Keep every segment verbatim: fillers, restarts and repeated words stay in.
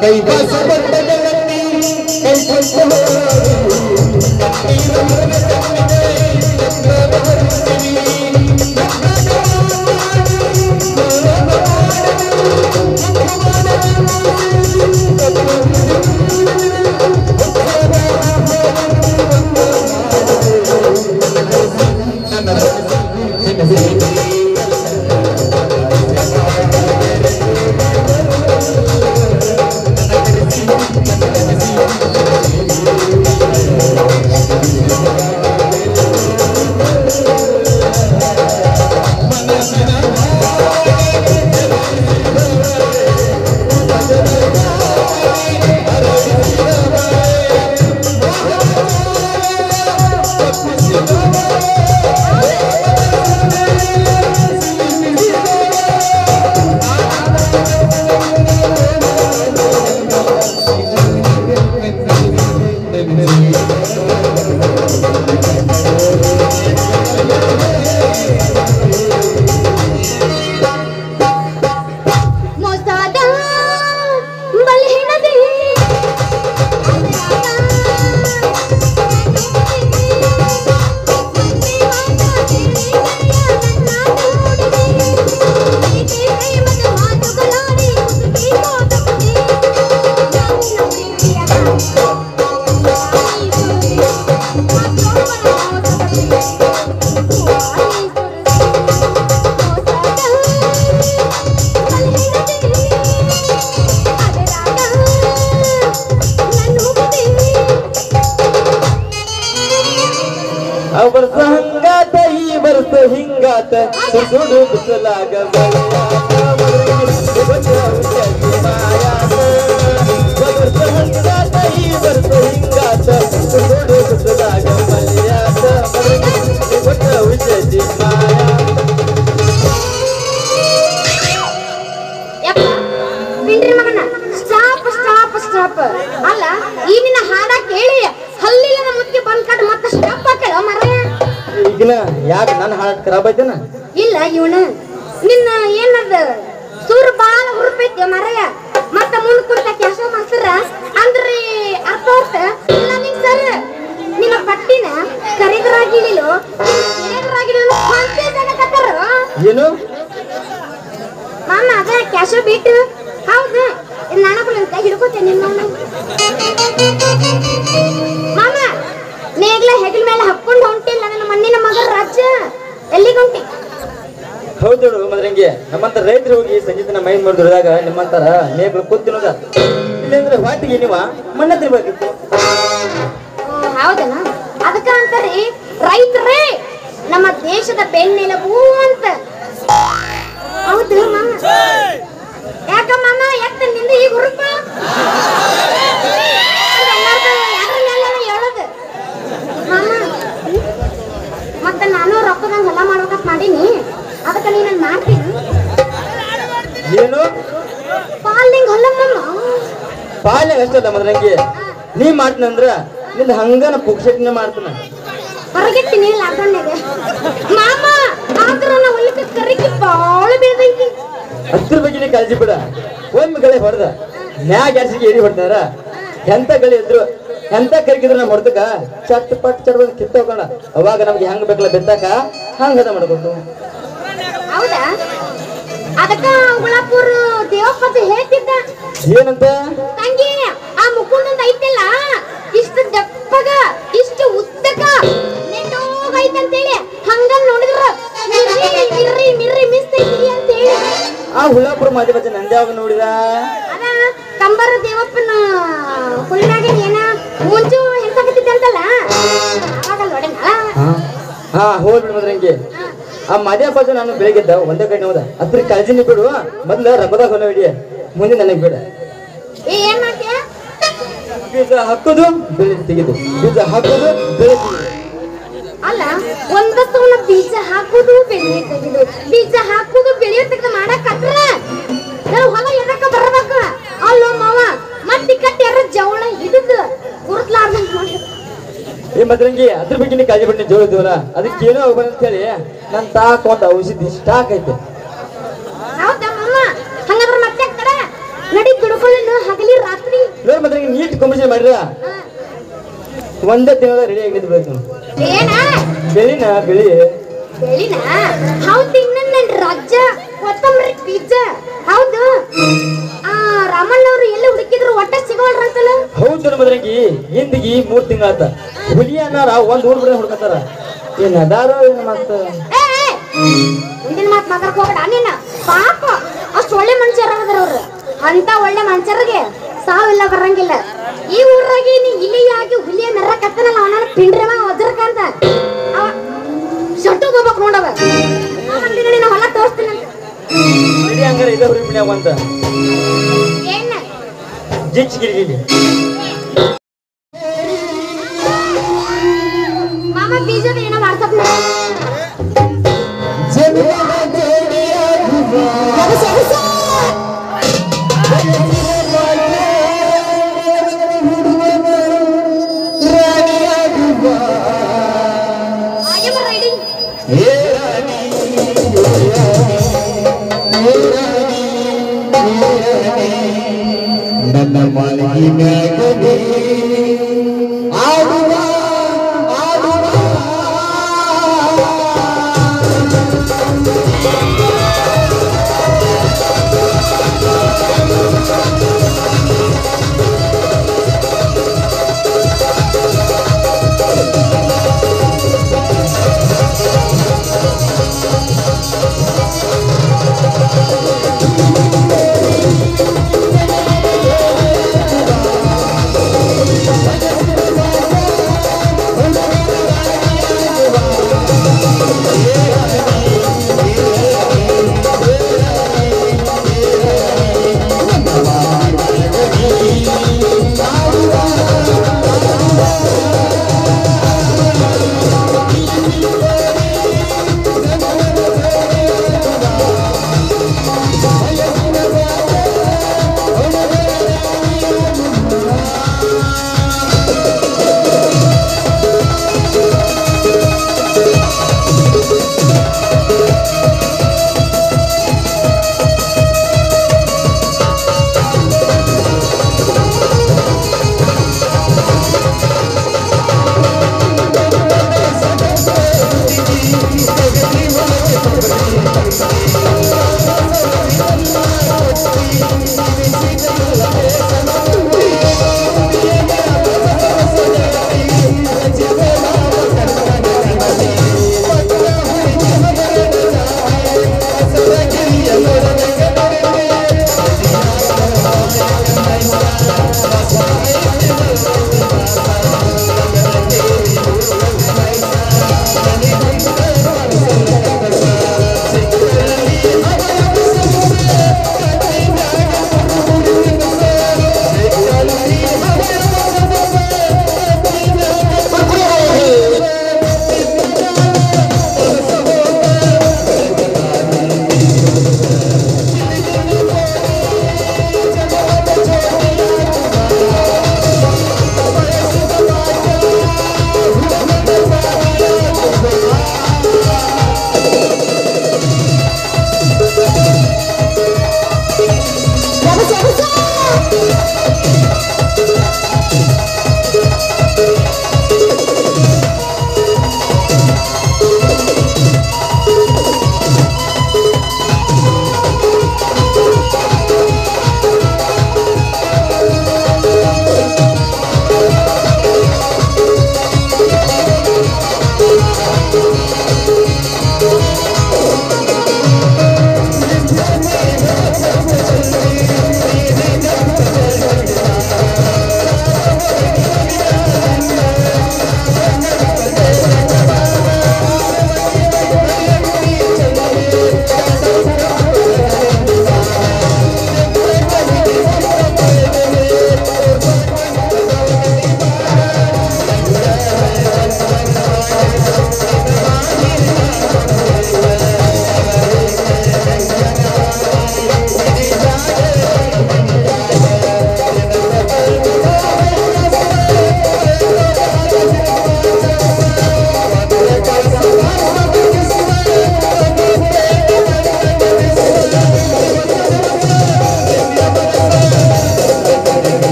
ಕೈ ಬಾಸ ಬಂದಗಳಲ್ಲಿ ಕೈ ಕೊಂಡು वर्ष हंगात ही वर्ष हिंगात सुडू बिसलाग वर्ष हंगात ही वर्ष हिंगात सुडू बिसलाग मल्यात विषयची माया ಬಿಡ್ರಿ ಮಗನ ಸ್ಟಾಪ್ ಸ್ಟಾಪ್ ಸ್ಟಾಪ್ ಅಲ್ಲ ಈ ನಿನ್ನ ಹಾಡ ಕೇಳಿ ಹಲ್ಲಿನ ಮುತ್ತಿ ಬಂದ್ ಕಟ್ ಮತ್ತೆ ಸ್ಟಾಪ್ ಹಾಕಲ್ಲ ಮರಯ ಈಗಿನ ಯಾಕೆ ನನ್ನ ಹಾಡ ಖರಾಬ್ ಐತೇನ ಇಲ್ಲ ಇವನ ನಿನ್ನ ಏನದ ಸೂರ್ ಬಾಳ ಹುರುಪೈತಿ ಮರಯ ಮತ್ತೆ ಮುಂದ್ ಕುಂತ ಕೆಲಸ ಮಾಡ್ತಾರ ಅಂದ್ರೆ ಅರ್ಥ ಅರ್ಥ ಇಲ್ಲ ನಿಂಗ್ ಸರ್ ನಿನ್ನ ಪಟ್ಟಿನ ಕರಿಗರಾಗಿಳಿಲು ಕರಿಗರಾಗಿಳಿಲು ಕಾನ್ಫಿಡೆನ್ಸ್ ಆಗಕತ್ತಾರ ಏನು ಮಾಮ ಅದ ಕ್ಯಾಶ್ ಬಿಟ್ಟು ಹೌದು ನಾನು ಅಂತ ಹಿಡ್ಕೋತೇನೆ ನಿಮ್ಮ ಮಾಮ ನೇಗ್ಲ ಹೆಗಲ ಮೇಲೆ ಹಾಕೊಂಡು ಹೊಂಟಿಲ್ಲ ನನ್ನ ಮಣ್ಣಿನ ಮಗ ರಾಜ ಎಲ್ಲಿಗೆ ಹೊಂಟಿ ಹೌದು ಮದ್ರಂಗೆ ನಮ್ಮಂತ ರೈತರು ಹೋಗಿ ಸಂಜೀತನ ಮೈ ಮಾಡಿದಾಗ ನಿಮ್ಮಂತರ ನೇಗ್ಲು ಕೂತಿನೋದ ಇಲ್ಲಾಂದ್ರೆ ವಾಟಿಗೆ ನೀವ ಮಣ್ಣ ತಿರ್ಬೇಕಿತ್ತು ಹೌದನ ಅದಕ್ಕ ಅಂತಾರಿ ರೈತರೇ ನಮ್ಮ ದೇಶದ ಬೆನ್ನೆಲುಬು ಅಂತ ಹೌದು ಮಾಮ ಯಾಕ ಮಾಮ ಯಾಕೆ ನಿಂದ ಈಗ ಹುರುಪ ಹೇಳೋದು ಮಾಮ ಮತ್ತೆ ನಾನು ರೊಕ್ಕದಂಗ ಹೊಲ ಮಾಡ್ಬೇಕಂತ ಮಾಡೀನಿ ಅದಕ್ಕೆ ನೀನು ಮಾಡ್ತೀನಿ ಏನು ಪಾಲ್ನಿಂಗ್ ಹೊಲ ಮಾಮ ಪಾಲ್ನಾಗ ಅಷ್ಟಲ್ಲ ಮದ್ರಂಗಿ ನೀ ಮಾಡ್ತೀನಂದ್ರ ನಿಂದ ಹಂಗನ ಪುಕ್ಷಟಿನ ಮಾಡ್ತಾನ ಹೊರಗಿಟ್ಟಿನಿ ಲಾಕ್ಡೌನ್ಯಾಗ ಮಾಮ ಆದ್ರ ನಾ ಹೊಲಕ್ಕೆ ಕರಿಕಿ ಬಾಳ ಬೆಳೆದೈತಿ ಅದ್ರ ಬಗ್ಗೆ ಕಾಳಜಿ ಬಿಡ ಒಮ್ಮೆ ಗಳೆ ಹೊಡೆದ ಮ್ಯಾಗ ಯಾಸಿಗೆ ಏರಿ ಹೊಡ್ತಾರ ಎಂತ ಗಳೆ ಇದ್ರು ಎಂತ ಕರಿಗಿದ್ರು ನಮ್ಮ ಹೊಡ್ದಕ್ಕ ಚಟ್ ಪಟ್ ಚಟ್ ಬಂದು ಕಿತ್ತ ಹೋಗೋಣ ಅವಾಗ ನಮ್ಗೆ ಹೆಂಗ್ ಬೇಕಲ್ಲ ಬೆತ್ತಾಕ ಹಂಗ ಹದ ಮಾಡ್ಕೊಂಡು ಹೌದಾ ಅದಕ್ಕ ಗುಲಾಪುರ ದೇವಪ್ಪದ ಹೇಳ್ತಿದ್ದ ಏನಂತ ತಂಗಿ ಆ ಮುಕುಂದಂದ ಐತಲ್ಲ ಇಷ್ಟು ದಪ್ಪಗ ಇಷ್ಟು ಉದ್ದಕ ನೆಟ್ಟೋಗೈತಂತೇಳಿ ಹಂಗ ನೋಡಿದ್ರ ಮಿರ್ರಿ ಮಿರ್ರಿ ಮಿರ್ರಿ ಮಿಸ್ತೈತಿ ಅಂತೇಳಿ ಆ ಹುಳಾಪುರ ಮಾದಿ ಬಚ್ಚ ನಂದೆ ಯಾವಾಗ ನೋಡಿದ ಅದ ಕಂಬರ ದೇವಪ್ಪನ ಹುಲ್ಲಾಗ ಏನ ಮುಂಚು ಹೆಂಗಕತ್ತಿದ್ದಂತಲ್ಲ ಅವಾಗ ನೋಡೇನ ಹಾ ಹೋಲ್ ಬಿಡ್ ಮದ್ರಂಗಿ ಆ ಮದ್ಯ ಬಾಜು ನಾನು ಬೆಳಿಗ್ಗೆದ್ದ ಒಂದೇ ಕಡೆ ಹೋದ ಅದ್ರ ಕಾಳಜಿನಿ ಬಿಡು ಮೊದ್ಲ ರಬ್ಬದಾಗ ಹೊಲ ಹಿಡಿಯ ಮುಂದೆ ನನಗ್ ಬೇಡ ಏನ್ ಮಾಡ್ತೀಯ ಬೀಜ ಹಾಕೋದು ಬೆಳೆ ತೆಗೆದು ಬೀಜ ಹಾಕೋದು ಬೆಳೆ ತೆಗೆದು ಅಲ್ಲ ಒಂದತ್ತವನ್ನ ಬೀಜ ಹಾಕುದು ಬೆಳೆ ತೆಗೆದು ಬೀಜ ಹಾಕುದು ಬೆಳೆ ತೆಗೆದು ಮಾಡಕತ್ರ ನಾವು ಹೊಲ ಎದಕ್ಕ ಬರ್ಬೇಕು ಅಲ್ಲೋ ಮಾವ ಮತ್ತಿ ಕಟ್ಟಿ ಯಾರ ಜವಳ ಹಿಡಿದು ಗುರುತ್ಲಾರ್ದಂಗ ನೋಡಿ ಈ ಮದ್ರಂಗಿ ಅದ್ರ ಬಗ್ಗೆ ನೀ ಕಾಳಜಿ ಬಿಟ್ಟು ಜೋಳ ಇದ್ದೀವಲ್ಲ ಅದಕ್ಕೆ ಏನೋ ಹೋಗ್ಬಂತ ಅಂತ ಹೇಳಿ ನನ್ ತಾಕ ಒಂದು ಔಷಧಿ ಸ್ಟಾಕ್ ಐತೆ ಹೌದಾ ಮಾಮ ಹಂಗಾದ್ರೆ ಮತ್ತೆ ನಡಿ ಬಿಡ್ಕೊಳ್ಳಿ ದಿನ ಹಗಲಿ ರಾತ್ರಿ ನೋಡ್ ಮತ್ತೆ ನೀಟ್ ಕಾಂಪಿಟೇಷನ್ ಮಾಡಿರ ಒಂದೇ ತಿಂಗಳ ರೆಡಿ ಆಗಿ ನಿಂತ್ಬೇಕು ಏನ ಬೆಳಿನ ಬೆಳಿ ಬೆಳಿನ ಹೌದು ಇನ್ನ ನನ್ ರಾಜ್ಯ ಕೊತ್ತಂಬರಿ ಬೀಜ ಹೌದು ಆ ರಾಮಣ್ಣ ಅವ್ರು ಎಲ್ಲಿ ಹುಡುಕಿದ್ರು ಒಟ್ಟ ಸಿಗೋಲ್ರಂತಲ್ಲ ಹೌದು ಮದ್ರಂಗಿ ಹಿಂದಿಗಿ ಮೂರ್ ತಿಂಗಳ ಆತ ಹುಲಿ ಅನ್ನಾರ ಒಂದ್ ಊರ್ ಬಿಡ ಹುಡ್ಕತ್ತಾರ ಏನ್ ಅದಾರ ಏನ್ ಮತ್ತ ಮುಂದಿನ ಮಾತು ಮಾತಾಡಕ್ ಹೋಗಬೇಡ ನೀನ ಪಾಪ ಅಷ್ಟು ಒಳ್ಳೆ ಮನುಷ್ಯರ ಅವ್ರು ಅಂತ ಒಳ್ಳೆ ಮನುಷ್ಯರಿಗೆ ಸಾವಿಲ್ಲ ಬರಂಗಿಲ್ಲ ಈ ಊರಾಗಿ ನೀ ಇಲಿಯಾಗಿ ಹುಲಿಯ ಮೆರಕತ್ತನಲ್ಲ ಅವನ ಪಿಂಡ್ರಮ ವಜ್ರಕಂತ ಅವ ಶಟ್ಟು ಹೋಗ್ಬೇಕು ನೋಡವ ನೀನು ಹೊಲ ತೋರಿಸ್ತೀನಿ ಬೆಳಿ ಹಂಗಾರ ಇದ ಹುರಿ ಬಿಡ್ಯಾವ ಅಂತ ಏನ ಜಿಚ್ ಗಿರಿಗಿಲಿ ಮಾಮ ಬೀಜದ ಏನೋ ವಾಟ್ಸಪ್ ನನ್ನ ಮಾಲಿಗೆ ಮ್ಯಾಗನೆ ಆಡುವ ಆಡುವ What?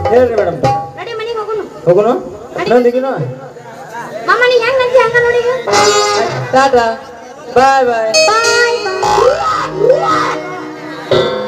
ಹೇಳ್ರಿ ಮೇಡಮ್ ನಡಿ ಮನೆಗೆ ಹೋಗುನು ಹೋಗುನು ನಂದಿಗಿನು ಮಾಮ ನೀ ಹೆಂಗ್ ನಂತಿ ಹಂಗ ನೋಡಿ ಟಾಟಾ ಬಾಯ್ ಬಾಯ್ ಬಾಯ್ ಬಾಯ್